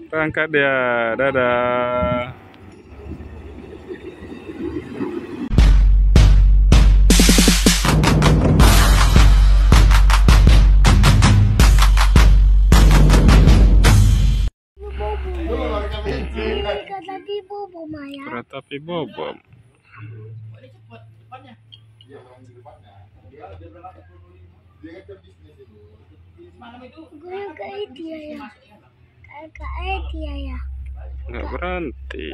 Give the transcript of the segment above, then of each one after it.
Berangkat dia. Dadah. Kereta api Bobom. Nggak berhenti.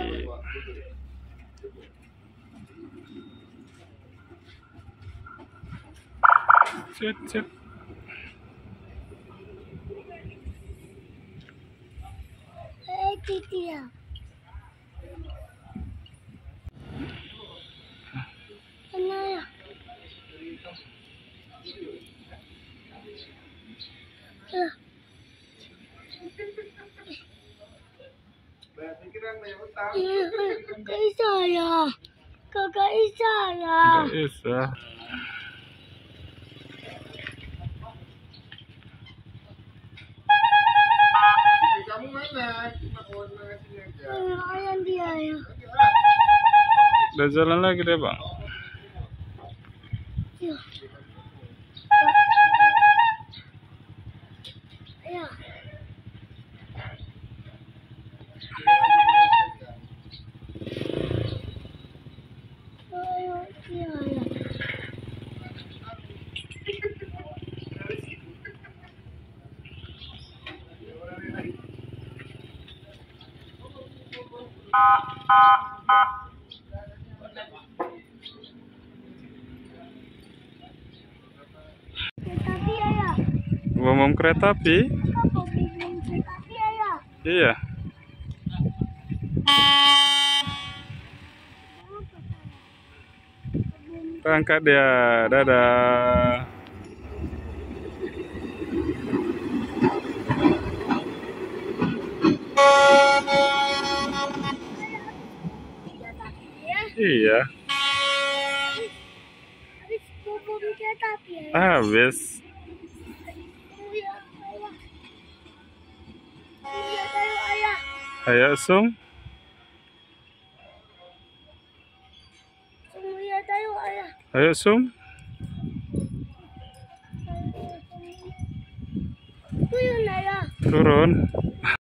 Cet. Kakak Isa ya. Nggak bisa. Kamu mana? Ayam dia ya. Udah jalan lagi deh bang. Ya. Ya. Ayo dia ya. Tapi ya. Bom kereta api? Apa bikin tapi ya? Iya. Berangkat dia. Dadah. Iya. Habis bom kereta api ya. Habis. Ayo Sung. Ayo Sung. Turun ayah. Turun.